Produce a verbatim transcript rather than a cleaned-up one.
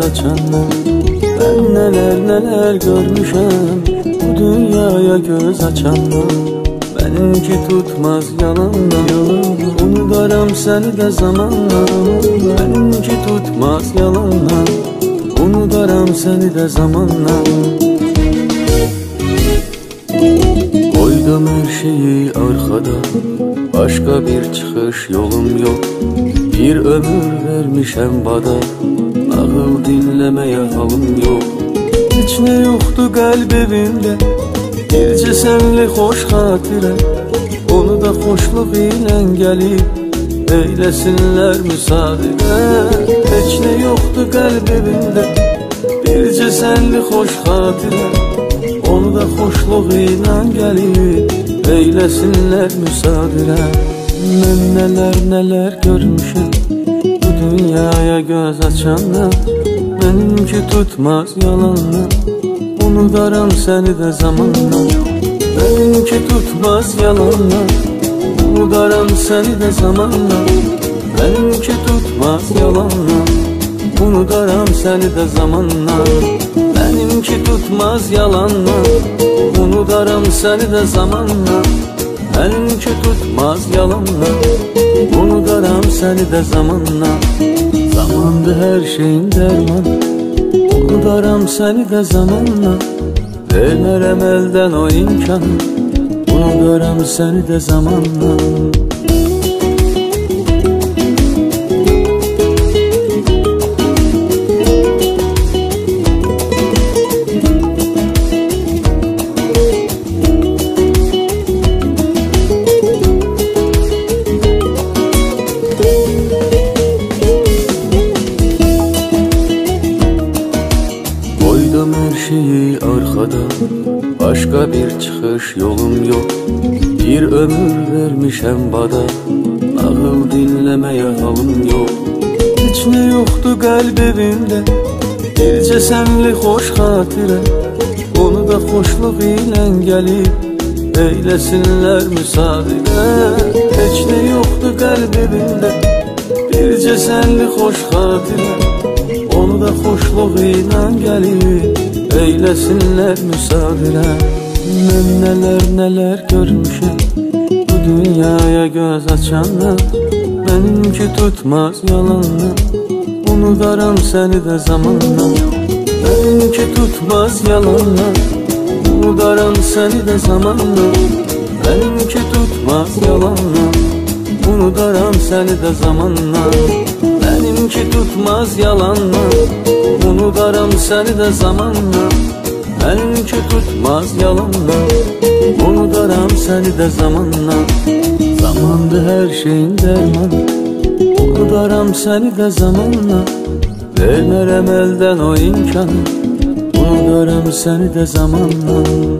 açandan. Ben neler neler görmüşəm bu dünyaya göz açandan. Benimki tutmaz yalandan, unudaram seni de zamanla. Benimki tutmaz yalandan, unudaram seni de zamanla. Koydum her şeyi arkada, başka bir çıkış yolum yok. Bir ömür vermişəm bada, nağıl dinlemeye halım yok. Hiç ne yoktu kalp evimde, bircə sənli xoş xatirə. Onu da xoşluq ilə gəlib eyləsinlər müsadirə. Heç nə yoxdu qəlb evimdə, bircə sənli xoş xatirə. Onu da xoşluq ilə gəlib eyləsinlər müsadirə. Mən nələr nələr görmüşəm bu dünyaya göz açandan. Benimki tutmaz yalandan, unudaram seni de zamanla. Benimki tutmaz yalanla, unudaram seni de zamanla. Benimki tutmaz yalanla, unudaram seni de zamanla. Benimki tutmaz yalanla, unudaram seni de zamanla. Benimki tutmaz yalanla, unudaram seni de zamanla. Zamandı her şeyin dermanı, unudaram seni de zamanla. Vermerem elden o imkanı, unudaram seni de zamanla. Koydum her şeyi arkada, başka bir çıkış yolum yok. Bir ömür vermişəm bada, nağıl dinlemeye halım yok. Hiç ne yoktu kalp evimde, bircə sənli xoş xatirə. Onu da xoşluq ilə gəlib eyləsinlər müsadirə. Heç nə yoktu kalp evimde, bircə sənli xoş xatirə. Onu da xoşluq ilə gəlib eyləsinlər müsadirə. Mən nələr nələr görmüşəm bu dünyaya göz açandan. Benimki tutmaz yalanla, unudaram seni de zamanla. Benimki tutmaz yalanla, unudaram seni de zamanla. Benimki tutmaz yalanla, unudaram seni de zamanla. Benimki tutmaz yalanla, unudaram seni de zamanla. Benimki tutmaz yalanla, unudaram seni de zamanla. Zamandı her şeyin dermanı, unudaram seni de zamanla. Vermerem elden o imkanı, unudaram seni de zamanla.